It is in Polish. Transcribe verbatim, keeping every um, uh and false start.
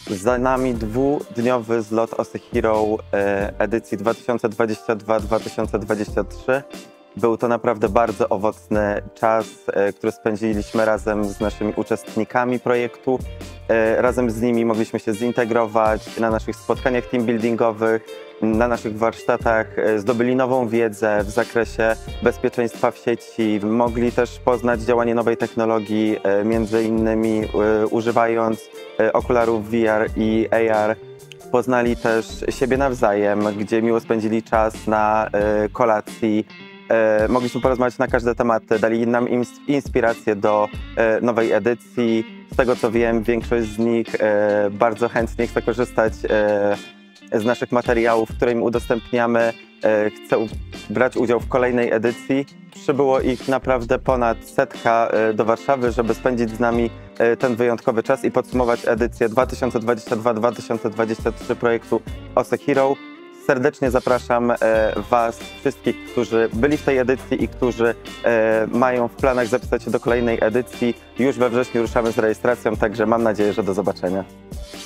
Za nami dwudniowy zlot Osy Hero edycji dwa tysiące dwudziesty drugi dwa tysiące dwudziesty trzeci. Był to naprawdę bardzo owocny czas, który spędziliśmy razem z naszymi uczestnikami projektu. Razem z nimi mogliśmy się zintegrować na naszych spotkaniach teambuildingowych, na naszych warsztatach, zdobyli nową wiedzę w zakresie bezpieczeństwa w sieci. Mogli też poznać działanie nowej technologii, między innymi używając okularów V R i A R. Poznali też siebie nawzajem, gdzie miło spędzili czas na kolacji. Mogliśmy porozmawiać na każde tematy, dali nam inspirację do nowej edycji. Z tego co wiem, większość z nich bardzo chętnie chce korzystać z naszych materiałów, które im udostępniamy. Chce brać udział w kolejnej edycji. Przybyło ich naprawdę ponad setka do Warszawy, żeby spędzić z nami ten wyjątkowy czas i podsumować edycję dwa tysiące dwudziesty drugi dwa tysiące dwudziesty trzeci projektu Osy Hero. Serdecznie zapraszam Was wszystkich, którzy byli w tej edycji i którzy mają w planach zapisać się do kolejnej edycji. Już we wrześniu ruszamy z rejestracją, także mam nadzieję, że do zobaczenia.